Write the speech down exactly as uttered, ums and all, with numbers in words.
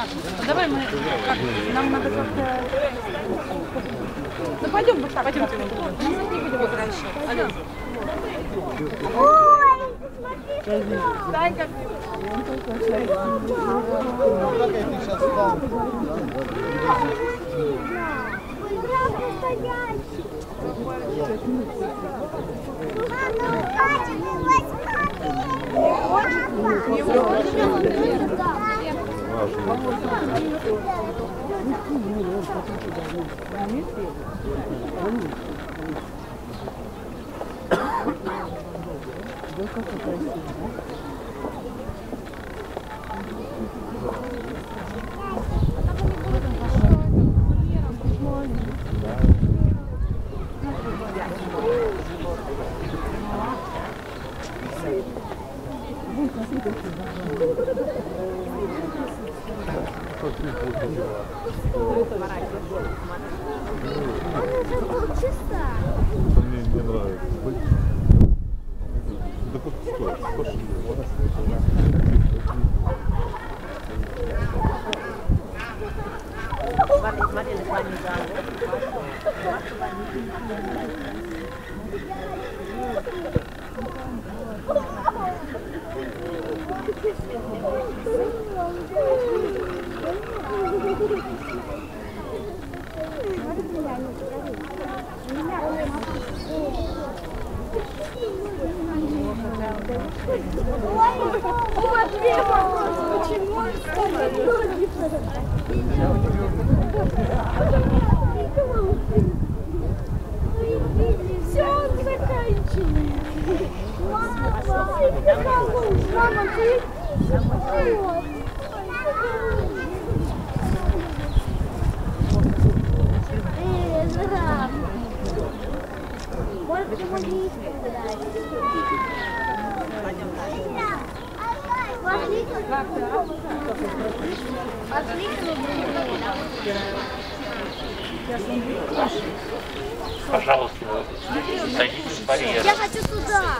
Давай мы, как, нам надо как-то... Ну пойдем, вот так, пойдемте. Нас не будем вот раньше. Алло. Ой, смотри, Дай как... Как я сейчас встал? Ой, правда стоящий. Мама, Катя, ты возьми. Не хочешь? Да. Она за полчаса. Мне не нравится. Да как стоит? Пошли. Смотри, смотри, на вами Все, он заканчивает. Мама, мама, ты может, ему не искать. Пошли, Пожалуйста, садитесь в барьер. я хочу туда.